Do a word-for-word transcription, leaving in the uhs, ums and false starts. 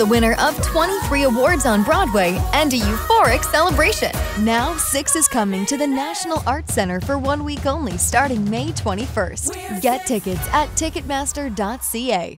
the winner of twenty-three awards on Broadway and a Euphoric Celebration. Now, Six is coming to the National Arts Center for one week only starting May twenty-first. Get tickets at ticketmaster dot c a.